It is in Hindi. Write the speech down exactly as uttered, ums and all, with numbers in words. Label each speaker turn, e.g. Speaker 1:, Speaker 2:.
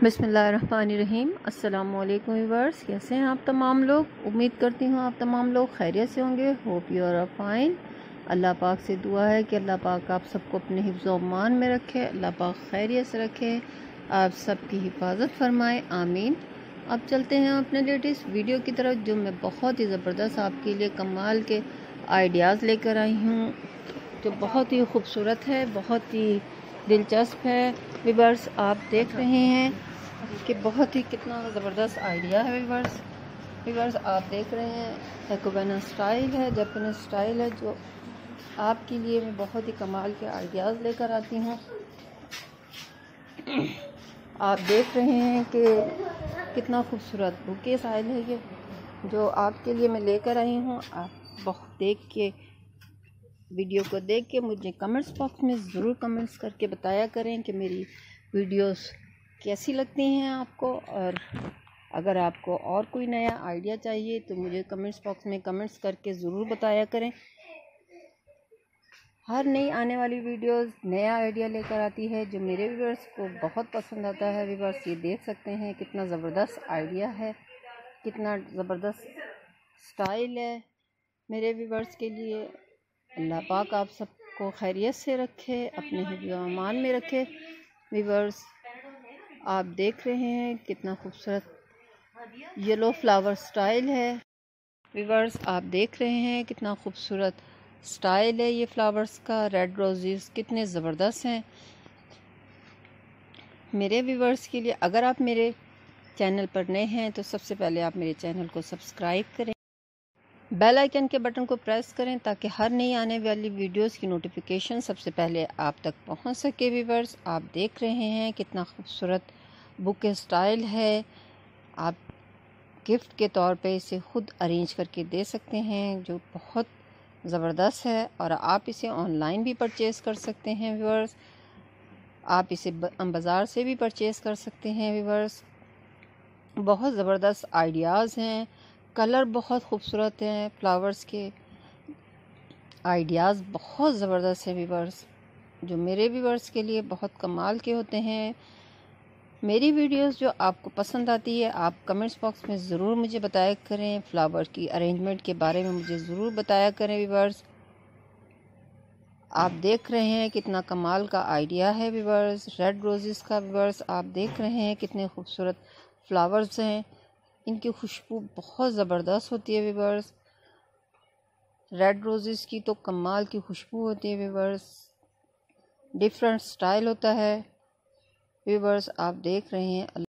Speaker 1: बिस्मिल्लाहिर्रहमानिर्रहीम। अस्सलामुअलैकुम व्यूअर्स, कैसे हैं आप तमाम लोग। उम्मीद करती हूँ आप तमाम लोग खैरियत से होंगे। Hope you are fine. Allah पाक से दुआ है कि अल्लाह पाक आप सबको अपने हिफ्ज़ व अमान में रखे, अल्लाह पाक खैरियत से रखे, आप सबकी हिफाजत फरमाए, आमीन। अब चलते हैं अपने लेटेस्ट वीडियो की तरफ, जो मैं बहुत ही ज़बरदस्त आपके लिए कमाल के आइडियाज़ लेकर आई हूँ, जो बहुत ही खूबसूरत है, बहुत ही दिलचस्प है। व्यूअर्स आप देख रहे हैं कि बहुत ही कितना ज़बरदस्त आइडिया है। व्यूअर्स व्यूअर्स आप देख रहे हैं एक्वेना स्टाइल है, जापानी स्टाइल है, जो आपके लिए मैं बहुत ही कमाल के आइडियाज़ लेकर आती हूँ। आप देख रहे हैं कि कितना खूबसूरत बुके स्टाइल है ये, जो आपके लिए मैं लेकर आई हूँ। आप बहुत देख के वीडियो को देख के मुझे कमेंट्स बॉक्स में ज़रूर कमेंट्स करके बताया करें कि मेरी वीडियोस कैसी लगती हैं आपको, और अगर आपको और कोई नया आइडिया चाहिए तो मुझे कमेंट्स बॉक्स में कमेंट्स करके ज़रूर बताया करें। हर नई आने वाली वीडियोस नया आइडिया लेकर आती है, जो मेरे व्यूअर्स को बहुत पसंद आता है। व्यूअर्स ये देख सकते हैं कितना ज़बरदस्त आइडिया है, कितना ज़बरदस्त स्टाइल है मेरे व्यूअर्स के लिए। अल्लाह पाक आप सबको खैरियत से रखे, अपने हिफ्ज़ व अमान में रखे। व्यूअर्स आप देख रहे हैं कितना खूबसूरत येलो फ्लावर स्टाइल है। व्यूअर्स आप देख रहे हैं कितना खूबसूरत स्टाइल है ये फ्लावर्स का। रेड रोजेस कितने ज़बरदस्त हैं मेरे व्यूअर्स के लिए। अगर आप मेरे चैनल पर नए हैं तो सबसे पहले आप मेरे चैनल को सब्सक्राइब करें, बेल आइकन के बटन को प्रेस करें, ताकि हर नई आने वाली वीडियोस की नोटिफिकेशन सबसे पहले आप तक पहुंच सके। व्यूअर्स आप देख रहे हैं कितना खूबसूरत बुक स्टाइल है। आप गिफ्ट के तौर पे इसे खुद अरेंज करके दे सकते हैं, जो बहुत ज़बरदस्त है, और आप इसे ऑनलाइन भी परचेज़ कर सकते हैं। व्यूअर्स आप इसे बाज़ार से भी परचेज़ कर सकते हैं। व्यूअर्स बहुत ज़बरदस्त आइडियाज़ हैं, कलर बहुत खूबसूरत हैं, फ्लावर्स के आइडियाज़ बहुत ज़बरदस्त है व्यूअर्स, जो मेरे व्यूअर्स के लिए बहुत कमाल के होते हैं। मेरी वीडियोस जो आपको पसंद आती है आप कमेंट्स बॉक्स में ज़रूर मुझे बताया करें। फ्लावर की अरेंजमेंट के बारे में मुझे ज़रूर बताया करें। व्यूअर्स आप देख रहे हैं कितना कमाल का आइडिया है व्यूअर्स, रेड रोजेस का। व्यूअर्स आप देख रहे हैं कितने खूबसूरत फ्लावर्स हैं, इनकी खुशबू बहुत ज़बरदस्त होती है। व्यूअर्स रेड रोजेस की तो कमाल की खुशबू होती है। व्यूअर्स डिफरेंट स्टाइल होता है। व्यूअर्स आप देख रहे हैं।